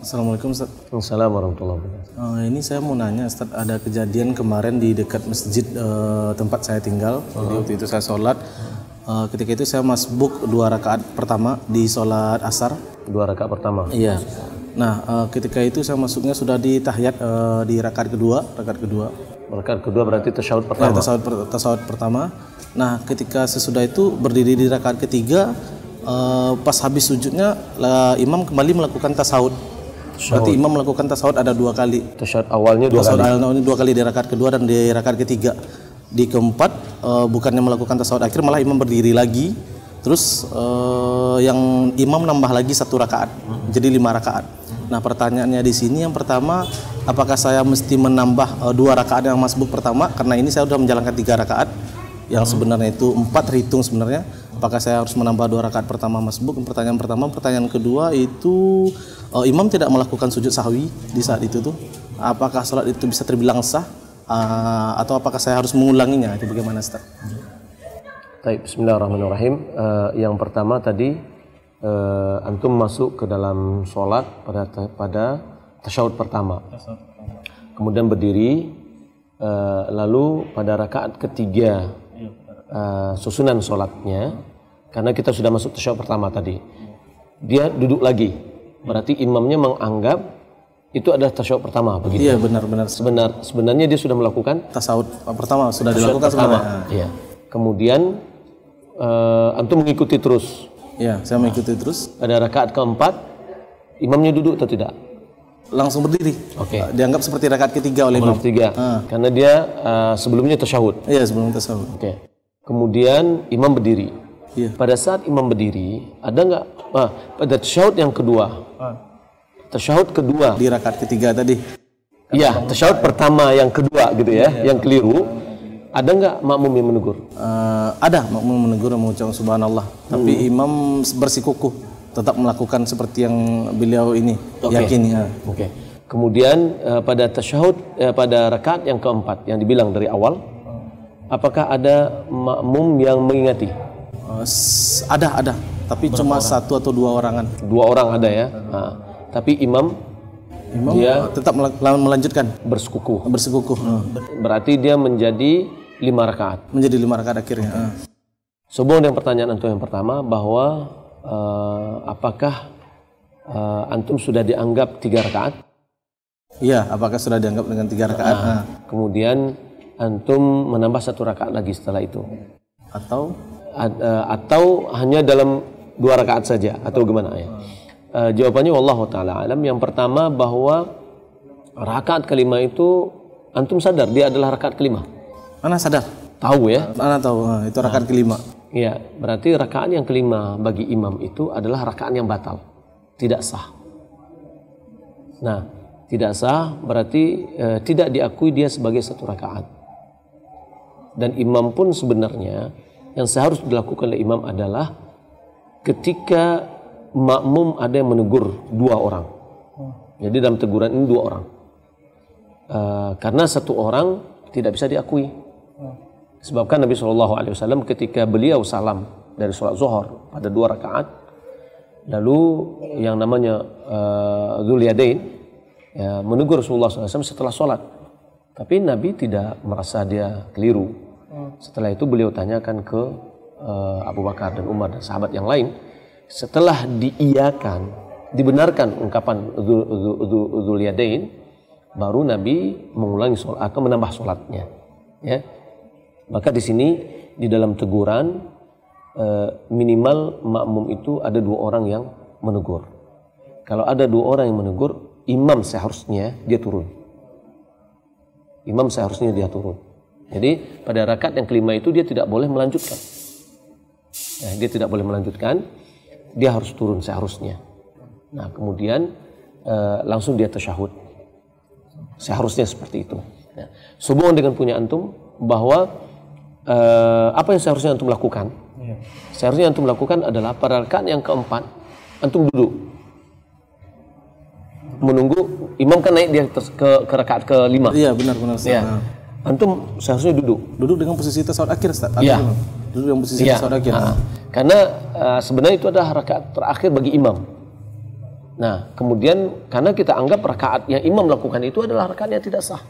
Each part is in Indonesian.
Assalamualaikum Ustaz. Assalamualaikum warahmatullahi wabarakatuh. Ini saya mau nanya Ustaz, ada kejadian kemarin di dekat masjid tempat saya tinggal. Jadi waktu itu saya sholat, ketika itu saya masbuk 2 rakaat pertama di sholat asar. 2 rakaat pertama? Iya. Nah ketika itu saya masuknya sudah di tahiyat di rakaat kedua. Rakaat kedua berarti tasyahud pertama? Ya, tasyahud pertama. Nah ketika sesudah itu berdiri di rakaat ketiga, pas habis sujudnya imam kembali melakukan tasyahud. Berarti imam melakukan tasyahud ada 2 kali. Tasyahud awalnya 2 kali? Tasyahud awalnya 2 kali di rakaat kedua dan di rakaat ketiga. Di keempat bukannya melakukan tasyahud akhir, malah imam berdiri lagi. Terus yang imam nambah lagi 1 rakaat, jadi 5 rakaat. Nah pertanyaannya di sini yang pertama, apakah saya mesti menambah 2 rakaat yang masbuk pertama? Karena ini saya sudah menjalankan 3 rakaat, yang sebenarnya itu 4 terhitung sebenarnya. Apakah saya harus menambah 2 rakaat pertama masbuk? Pertanyaan pertama. Pertanyaan kedua itu imam tidak melakukan sujud sahwi di saat itu tuh, apakah sholat itu bisa terbilang sah atau apakah saya harus mengulanginya? Itu bagaimana Ustaz? Baik, bismillahirrahmanirrahim. Yang pertama tadi antum masuk ke dalam sholat pada tasyahud pertama. Kemudian berdiri, lalu pada rakaat ketiga susunan sholatnya, karena kita sudah masuk tasyahud pertama tadi, dia duduk lagi. Berarti imamnya menganggap itu adalah tasyahud pertama, begitu? Iya, benar-benar. Sebenarnya dia sudah melakukan tasyahud pertama, sudah dilakukan pertama. Iya. Kemudian antum mengikuti terus. Iya, saya mengikuti terus. Pada rakaat keempat, imamnya duduk atau tidak? Langsung berdiri. Oke. Dianggap seperti rakaat ketiga oleh imam. Ketiga. Karena dia sebelumnya tasyahud. Iya, sebelum tasyahud. Oke. Kemudian imam berdiri. Iya. Pada saat imam berdiri, ada nggak pada tasyahud yang kedua? Tasyahud kedua di rakaat ketiga tadi. Iya, tasyahud pertama yang kedua gitu ya, yang keliru. Ada nggak makmum yang menegur? Ada makmum menegur, mengucapkan subhanallah. Tapi imam bersikukuh tetap melakukan seperti yang beliau ini yakini. Oke. Kemudian pada tasyahud pada rakaat yang keempat yang dibilang dari awal, apakah ada makmum yang mengingati? Ada. Tapi cuma 1 atau 2 orangan. 2 orang ada ya. Tapi imam dia tetap melanjutkan bersekukuh. Berarti dia menjadi 5 rakaat. Menjadi 5 rakaat akhirnya. Sebelum dengan pertanyaan antum yang pertama, bahwa apakah antum sudah dianggap 3 rakaat? Iya, apakah sudah dianggap dengan 3 rakaat? Kemudian antum menambah 1 rakaat lagi setelah itu? Atau hanya dalam 2 rakaat saja, atau gimana ya? Jawabannya wallahu taala alam. Yang pertama, bahwa rakaat kelima itu antum sadar dia adalah rakaat kelima. Ana sadar. Tahu ya? Ana tahu, itu rakaat kelima. Iya, berarti rakaat yang kelima bagi imam itu adalah rakaat yang batal, tidak sah. Nah, tidak sah berarti tidak diakui dia sebagai 1 rakaat. Dan imam pun sebenarnya yang seharusnya dilakukan oleh imam adalah ketika makmum ada yang menegur 2 orang. Jadi dalam teguran ini 2 orang. Karena 1 orang tidak bisa diakui. Sebabkan Nabi SAW ketika beliau salam dari sholat zuhur pada 2 rakaat, lalu yang namanya Dzul Yadain menegur Rasulullah SAW setelah sholat. Tapi Nabi tidak merasa dia keliru. Setelah itu beliau tanyakan ke Abu Bakar dan Umar dan sahabat yang lain. Setelah diiyakan, dibenarkan ungkapan Dzul Yadain, baru Nabi mengulangi sholat, akan menambah sholatnya. Ya. Maka di sini di dalam teguran minimal makmum itu ada 2 orang yang menegur. Kalau ada 2 orang yang menegur, imam seharusnya dia turun. Imam seharusnya dia turun. Jadi pada rakaat yang kelima itu dia tidak boleh melanjutkan. Dia tidak boleh melanjutkan. Dia harus turun seharusnya. Nah kemudian langsung dia tasyahud. Seharusnya seperti itu. Nah, sehubungan dengan punya antum bahwa apa yang seharusnya antum lakukan? Seharusnya antum lakukan adalah pada rakaat yang keempat antum duduk. Menunggu imam kan naik dia ke rakaat ke-5. Iya benar. Ya. Antum seharusnya duduk dengan posisi tasyahud akhir, Ustaz. Iya. Duduk dengan posisi tasyahud akhir. Karena sebenarnya itu adalah rakaat terakhir bagi imam. Nah, kemudian karena kita anggap rakaat yang imam lakukan itu adalah rakaat yang tidak sah.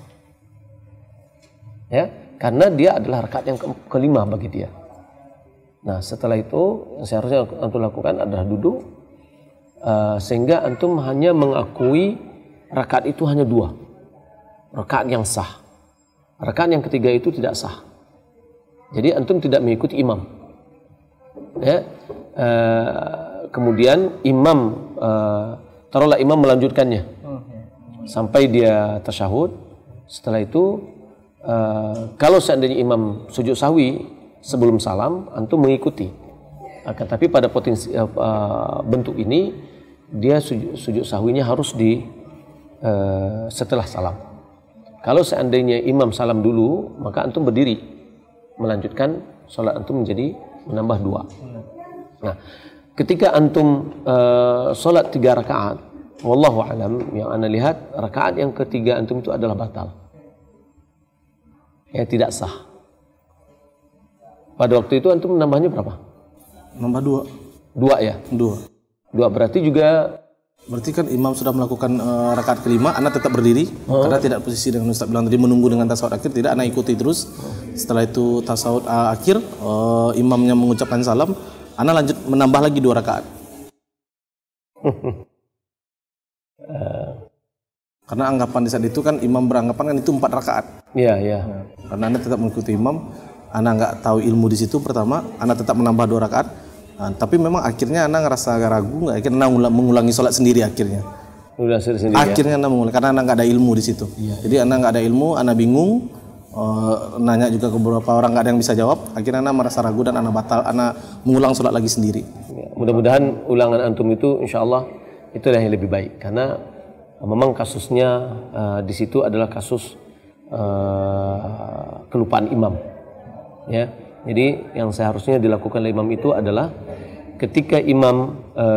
Ya, karena dia adalah rakaat yang kelima bagi dia. Nah, setelah itu yang seharusnya antum lakukan adalah duduk, sehingga antum hanya mengakui rakaat itu hanya 2, rakaat yang sah. Rakaat yang ketiga itu tidak sah. Jadi antum tidak mengikuti imam. Ya, kemudian imam taruhlah imam melanjutkannya sampai dia tasyahud. Setelah itu kalau seandainya imam sujud sahwi sebelum salam, antum mengikuti. Akan tapi pada potensi bentuk ini dia sujud sahwinya harus di setelah salam. Kalau seandainya imam salam dulu, maka antum berdiri melanjutkan sholat antum menjadi menambah 2. Nah, ketika antum sholat 3 rakaat, wallahu alam, yang ana lihat rakaat yang ketiga antum itu adalah batal. Ya, tidak sah. Pada waktu itu antum menambahnya berapa? Nambah 2. 2 ya? 2 berarti juga. Berarti kan imam sudah melakukan rakaat kelima, anak tetap berdiri karena tidak posisi dengan Ustaz bilang tadi menunggu dengan tasawuf akhir, tidak, anak ikuti terus. Setelah itu tasawuf akhir, imamnya mengucapkan salam, anak lanjut menambah lagi 2 rakaat. Karena anggapan di saat itu kan imam beranggapan kan itu 4 rakaat. Iya, iya. Karena anak tetap mengikuti imam, anak nggak tahu ilmu di situ pertama, anak tetap menambah 2 rakaat. Nah, tapi memang akhirnya anak ngerasa agak ragu, akhirnya anak mengulangi sholat sendiri akhirnya. Akhirnya anak mengulangi karena anak nggak ada ilmu di situ. Iya. Jadi anak nggak ada ilmu, anak bingung, nanya juga ke beberapa orang nggak ada yang bisa jawab. Akhirnya anak merasa ragu dan anak batal, anak mengulang sholat lagi sendiri. Ya, mudah-mudahan ulangan antum itu insya Allah itulah yang lebih baik karena memang kasusnya di situ adalah kasus kelupaan imam. Ya. Jadi yang seharusnya dilakukan oleh imam itu adalah ketika imam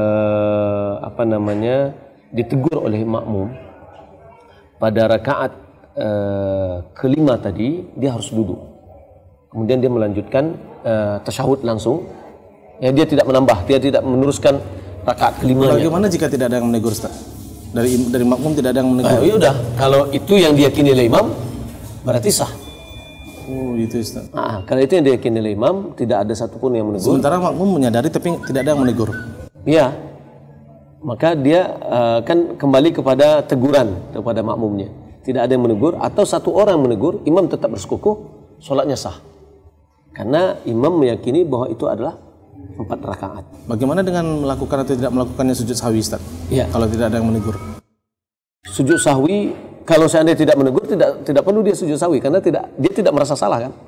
ditegur oleh makmum pada rakaat kelima tadi, dia harus duduk. Kemudian dia melanjutkan tasyahud langsung. Ya, dia tidak menambah, dia tidak meneruskan rakaat kelimanya. Bagaimana jika tidak ada yang menegur, Ustaz? Dari makmum tidak ada yang menegur. Ya udah, kalau itu yang diyakini oleh imam berarti sah. Oh, itu Ustaz. Kalau itu yang diyakini oleh imam, tidak ada satupun yang menegur. Sementara makmum menyadari tapi tidak ada yang menegur. Iya. Maka dia kan kembali kepada teguran kepada makmumnya. Tidak ada yang menegur atau satu orang menegur, imam tetap bersekukuh, sholatnya sah. Karena imam meyakini bahwa itu adalah 4 rakaat. Bagaimana dengan melakukan atau tidak melakukannya sujud sahwi, Ustaz? Iya. Kalau tidak ada yang menegur. Sujud sahwi, kalau seandainya tidak menegur, tidak perlu dia sujud sahwi karena dia tidak merasa salah kan.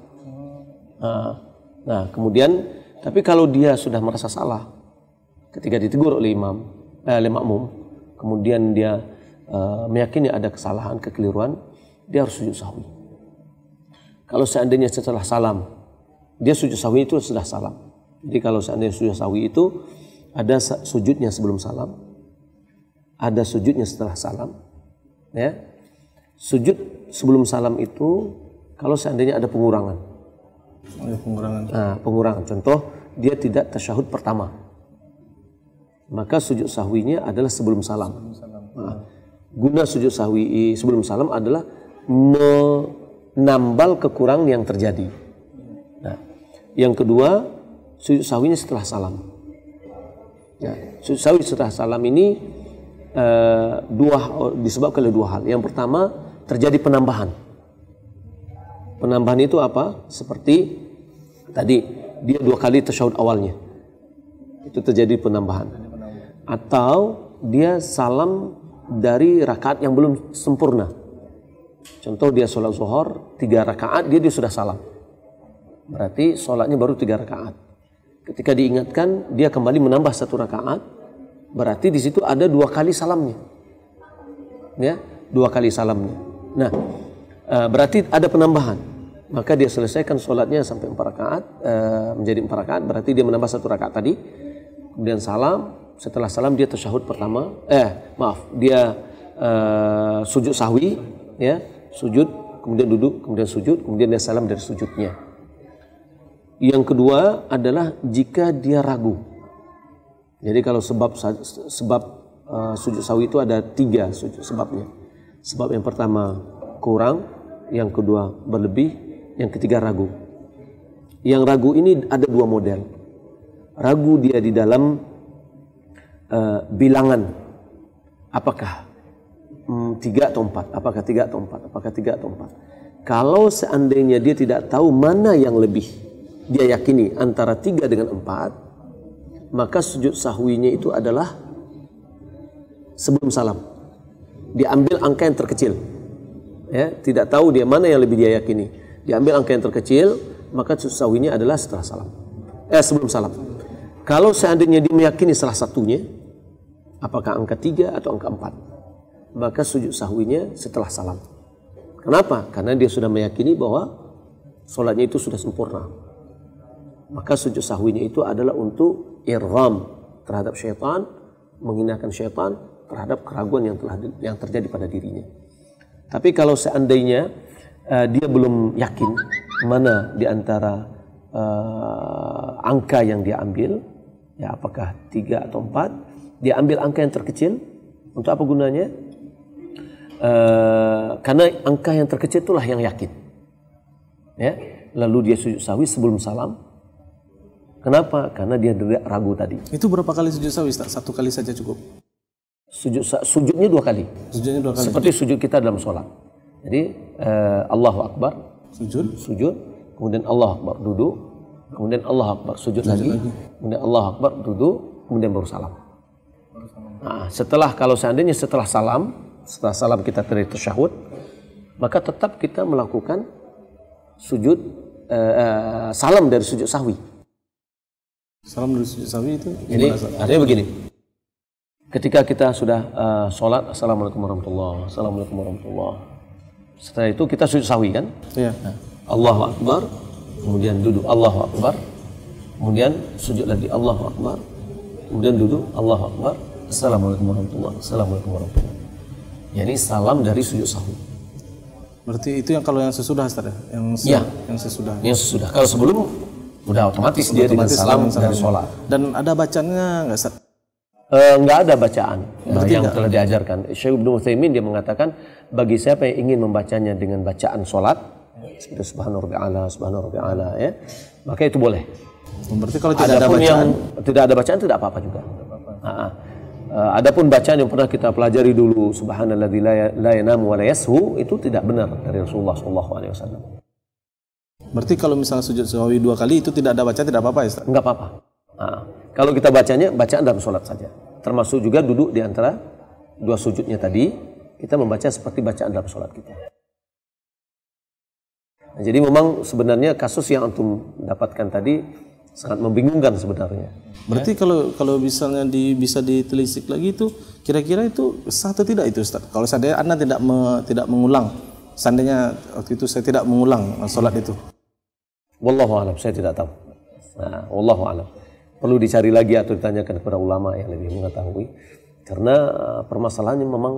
Nah, kemudian tapi kalau dia sudah merasa salah ketika ditegur oleh makmum, kemudian dia meyakini ada kesalahan, kekeliruan, dia harus sujud sahwi. Kalau seandainya setelah salam, dia sujud sahwi itu sudah salam. Jadi kalau seandainya sujud sahwi itu ada sujudnya sebelum salam, ada sujudnya setelah salam. Ya, sujud sebelum salam itu kalau seandainya ada pengurangan. Pengurangan. Contoh, dia tidak tasyahud pertama, maka sujud sahwinya adalah sebelum salam. Guna sujud sahwi sebelum salam adalah menambal kekurangan yang terjadi. Nah, yang kedua, sujud sahwinya setelah salam. Ya, sujud sahwi setelah salam ini disebabkan oleh 2 hal. Yang pertama, terjadi penambahan. Penambahan itu apa? Seperti tadi, dia 2 kali tasyahud awalnya. Itu terjadi penambahan. Atau dia salam dari rakaat yang belum sempurna. Contoh, dia sholat zuhur 3 rakaat, dia sudah salam. Berarti sholatnya baru 3 rakaat. Ketika diingatkan, dia kembali menambah 1 rakaat. Berarti di situ ada 2 kali salamnya. Ya, 2 kali salamnya. Nah, berarti ada penambahan. Maka dia selesaikan sholatnya sampai 4 rakaat, menjadi 4 rakaat. Berarti dia menambah 1 rakaat tadi. Kemudian salam. Setelah salam dia tasyahud pertama. Dia sujud sahwi, ya, sujud, kemudian duduk, kemudian sujud, kemudian dia salam dari sujudnya. Yang kedua adalah jika dia ragu. Jadi kalau sebab sujud sahwi itu ada 3 sebabnya. Sebab yang pertama kurang, yang kedua berlebih, yang ketiga ragu. Yang ragu ini ada 2 model. Ragu dia di dalam bilangan, apakah 3 atau 4, apakah 3 atau 4, apakah 3 atau 4. Kalau seandainya dia tidak tahu mana yang lebih, dia yakini antara 3 dengan 4, maka sujud sahwinya itu adalah sebelum salam. Dia ambil angka yang terkecil. Ya, tidak tahu dia mana yang lebih dia yakini. Dia ambil angka yang terkecil, maka sujud sahwinya adalah setelah salam. Sebelum salam. Kalau seandainya dia meyakini salah satunya, apakah angka 3 atau angka 4, maka sujud sahwinya setelah salam. Kenapa? Karena dia sudah meyakini bahwa sholatnya itu sudah sempurna. Maka sujud sahwinya itu adalah untuk irgham terhadap syaitan, menghinakan syaitan terhadap keraguan yang terjadi pada dirinya. Tapi kalau seandainya dia belum yakin mana di antara angka yang dia ambil, ya apakah 3 atau 4, dia ambil angka yang terkecil. Untuk apa gunanya? Karena angka yang terkecil itulah yang yakin. Ya, lalu dia sujud sahwi sebelum salam. Kenapa? Karena dia ragu tadi. Itu berapa kali sujud sahwi, Ustaz? 1 kali saja cukup? Sujudnya 2 kali. Sujudnya 2 kali. Seperti sujud kita dalam sholat. Jadi Allahu Akbar, sujud, kemudian Allahu Akbar duduk, kemudian Allahu Akbar sujud lagi, kemudian Allahu Akbar duduk, kemudian baru salam. Nah, kalau seandainya setelah salam kita dari tasyahud, maka tetap kita melakukan sujud salam dari sujud sahwi. Salam dari sujud sahwi itu? Jadi artinya begini. Ketika kita sudah sholat, Assalamualaikum warahmatullahi wabarakatuh, Assalamualaikum warahmatullahi wabarakatuh. Setelah itu kita sujud sahwi kan? Iya. Nah, Allahu Akbar, kemudian duduk Allahu Akbar, kemudian sujud lagi Allahu Akbar, kemudian duduk Allahu Akbar, Assalamualaikum warahmatullahi wabarakatuh, Assalamualaikum warahmatullahi wabarakatuh. Yani salam dari sujud sahwi. Berarti itu yang kalau yang sesudah, Ustaz ya? Yang sesudah. Yang sesudah. Kalau sebelum udah otomatis dia dengan salam dari sholat. Dan ada bacanya nggak, Ustaz? Enggak ada bacaan yang telah diajarkan. Syekh Ibnu Utsaimin dia mengatakan bagi siapa yang ingin membacanya dengan bacaan sholat seperti Subhana Rabbiyal A'la, ya, maka itu boleh. Berarti kalau tidak ada bacaan, yang tidak ada bacaan tidak apa-apa juga. Adapun bacaan yang pernah kita pelajari dulu, Subhanalladzi la yanamu wa la yashu, itu tidak benar dari Rasulullah SAW. Berarti kalau misalnya sujud sahwi 2 kali itu tidak ada bacaan, tidak apa-apa ya, Ustaz? Enggak apa-apa. Kalau kita bacanya, bacaan dalam sholat saja. Termasuk juga duduk di antara 2 sujudnya tadi, kita membaca seperti bacaan dalam sholat kita. Nah, jadi memang sebenarnya kasus yang antum dapatkan tadi sangat membingungkan sebenarnya. Berarti kalau misalnya bisa ditelisik lagi itu, kira-kira itu sah atau tidak itu, Ustaz? Kalau seandainya Anda tidak mengulang, seandainya waktu itu saya tidak mengulang sholat itu. Wallahu a'lam, saya tidak tahu. Nah, wallahu a'lam. Perlu dicari lagi atau ditanyakan kepada ulama yang lebih mengetahui, karena permasalahannya memang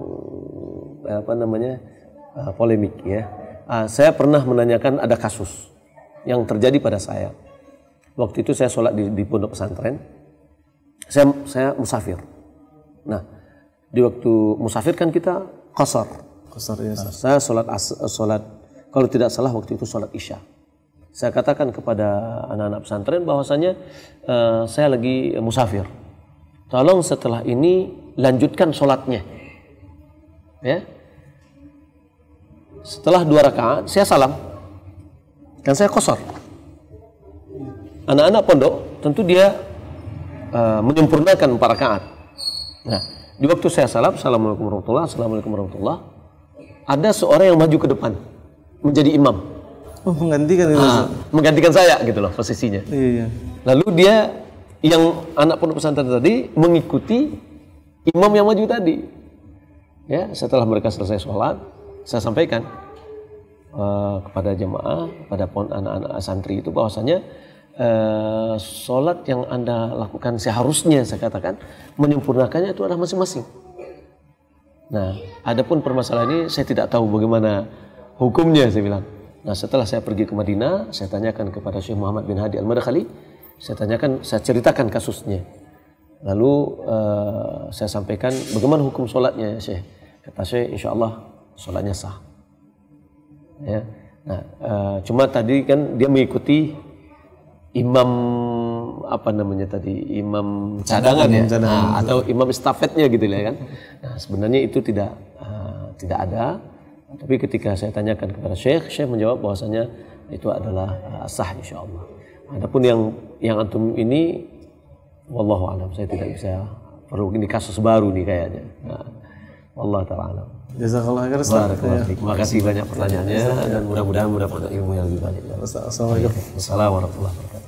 polemik ya. Saya pernah menanyakan, ada kasus yang terjadi pada saya. Waktu itu saya sholat di pondok pesantren, saya musafir. Nah, di waktu musafir kan kita qasar ya. Saya sholat kalau tidak salah waktu itu sholat isya. Saya katakan kepada anak-anak pesantren bahwasanya saya lagi musafir. Tolong setelah ini lanjutkan sholatnya. Ya. Setelah 2 rakaat saya salam. Dan saya qasar. Anak-anak pondok tentu dia menyempurnakan 4 rakaat. Nah, di waktu saya salam, Assalamualaikum warahmatullahi wabarakatuh, ada seorang yang maju ke depan menjadi imam. Oh, menggantikan saya gitu loh posisinya. Iya. Lalu dia yang anak pondok pesantren tadi mengikuti imam yang maju tadi. Ya, setelah mereka selesai sholat, saya sampaikan kepada jemaah, pada anak-anak santri itu bahwasanya sholat yang Anda lakukan seharusnya, saya katakan, menyempurnakannya itu adalah masing-masing. Nah, adapun permasalahan ini saya tidak tahu bagaimana hukumnya, saya bilang. Nah, setelah saya pergi ke Madinah, saya tanyakan kepada Syekh Muhammad bin Hadi Al-Madkhali, saya ceritakan kasusnya. Lalu saya sampaikan bagaimana hukum sholatnya ya Syekh. Kata Syekh, insya Allah sholatnya sah. Ya. Nah, cuma tadi kan dia mengikuti imam apa namanya tadi, imam cadangan ya, atau imam estafetnya gitu ya kan. Nah, sebenarnya itu tidak ada. Tapi ketika saya tanyakan kepada Syekh menjawab bahwasanya itu adalah sah insya Allah. Adapun yang antum ini, wallahu alam, saya tidak bisa, perlu ini kasus baru nih kayaknya. Nah, wallahu ta'ala alam. Jazakallah khair Ustaz. Terima kasih banyak pertanyaannya dan mudah-mudahan mendapat ilmu yang lebih banyak. Assalamualaikum. Assalamualaikum warahmatullahi wabarakatuh.